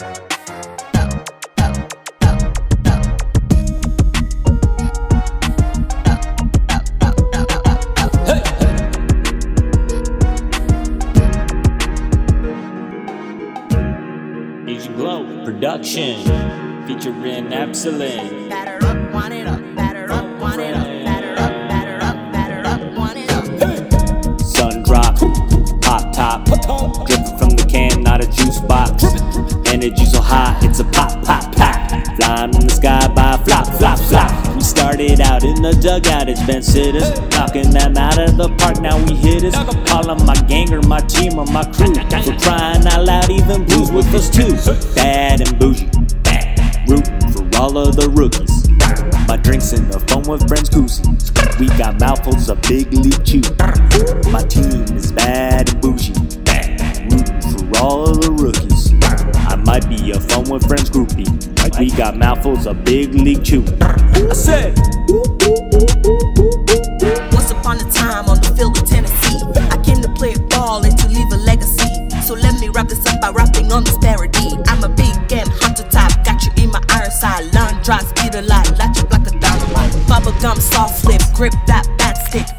AsianGlow production featuring Absolyn. Batter up, want it up, batter up, want it up, batter up, batter up, batter up, want it up. Sun drop, pop top, dripping from the can, not a juice box. Energy so high, it's a pop, pop, pop. Flying in the sky by flop, flop, flop. We started out in the dugout as Ben sitters, knocking them out of the park. Now we hitters. Call them my gang or my team or my crew. For crying out loud, even blues with us too. Bad and bougie, rootin' for all of the rookies. My drinks in the phone with friends, coozie. We got mouthfuls of big league chew. My team is bad and bougie, rootin' for all of the rookies. I might be a phone with friends groupie. We got mouthfuls of big league chew. I said, once upon a time on the field of Tennessee, I came to play ball and to leave a legacy. So let me wrap this up by rapping on this parody. I'm a big game hunter type, got you in my iron side. Learn, dry, speed a lot, latch up like a dynamite. Bubblegum, soft slip, grip that bat stick.